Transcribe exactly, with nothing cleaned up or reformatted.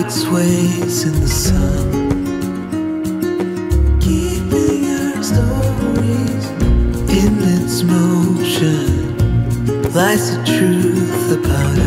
it sways in the sun, keeping our stories in its motion. Lies the truth about